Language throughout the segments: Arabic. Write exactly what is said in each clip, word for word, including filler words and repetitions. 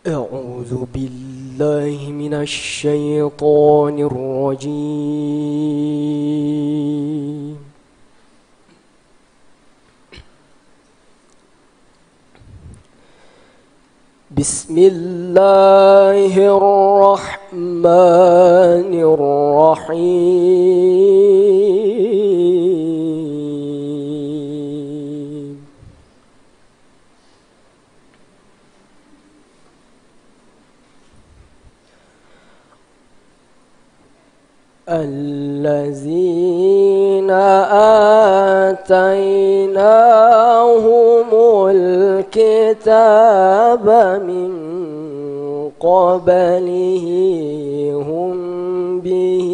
أعوذ بالله من الشيطان الرجيم. بسم الله الرحمن الرحيم. الذين آتيناهم الكتاب من قبله هم به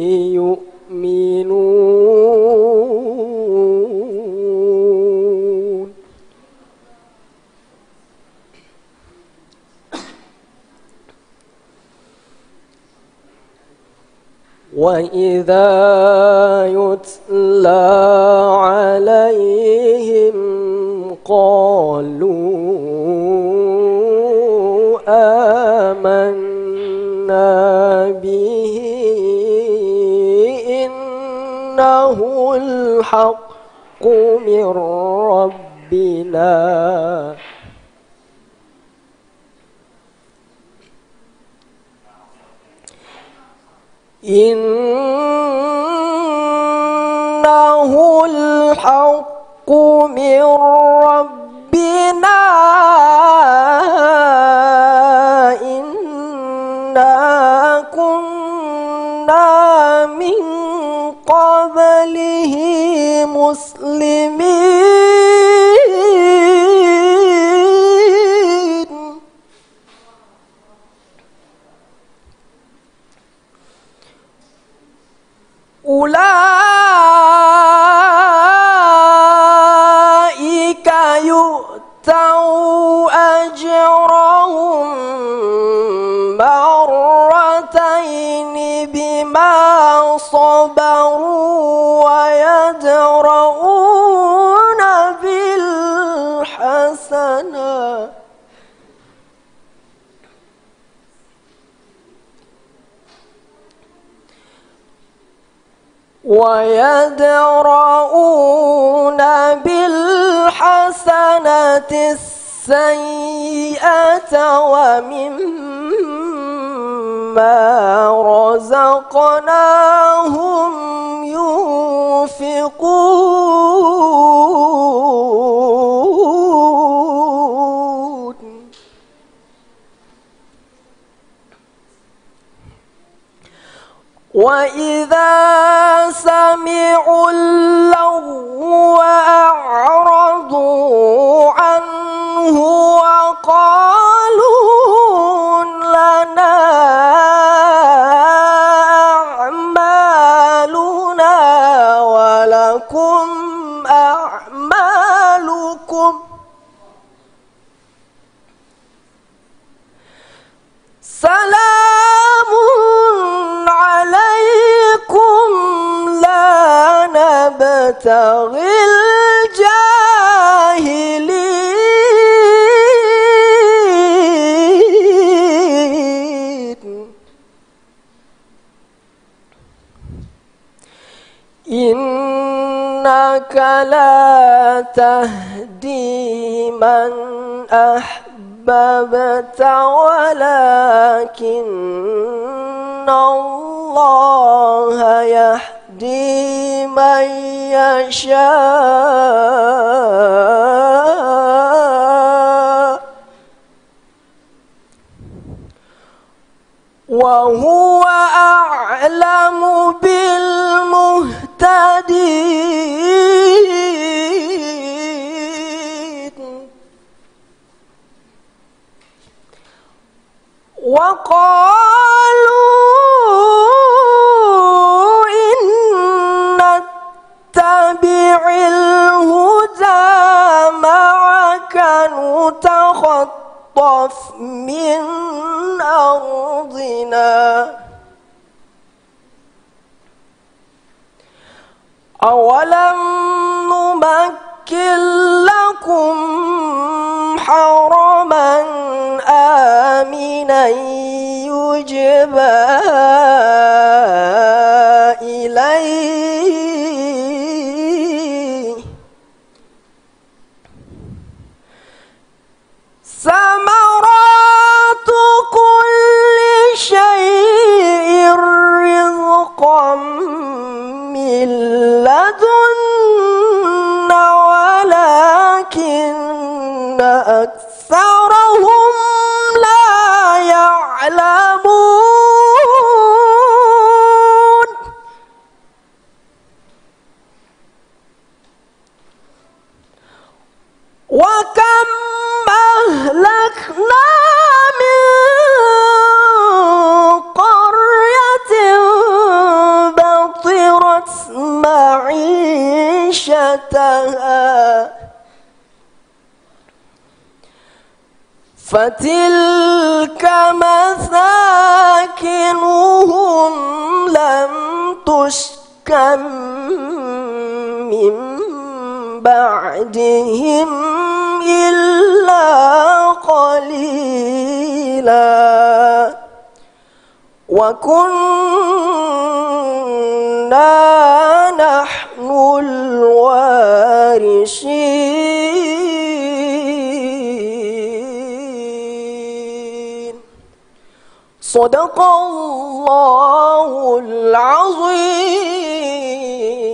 يؤمنون. وإذا يتلى عليهم قالوا آمنا به إنه الحق من ربنا إنه الحق من ربنا إنا كنا من قبله مسلمين. أولئك يؤتوا أجرهم مرتين بما صبروا ويدرؤون بالحسنة ويدرؤون بالحسنة السيئة ومما رزقناهم ينفقون. وإذا سمعوا اللغو أعرضوا عنه وقالوا لنا أعمالنا ولكم أعمالكم سلام عليكم لا نبتغي الجاهلين. إنك لا تهدي من أحببت ولكن الله يهدي من يشاء وهو أعلم بالمهتدين. وقالوا إن نتبع الهدى معك نتخطف من أرضنا أولم نمكن لكم حرما آمنا أن يجبى إليه ثمرات كل شيء رزقا من لدنا ولكن أكثرهم لا يعلمون وكم أهلكنا من قرية بطرت معيشتها فتلك مساكنهم لم تسكن من بعدهم إلا قليلا وكنا نحن الوارثين صدق الله العظيم.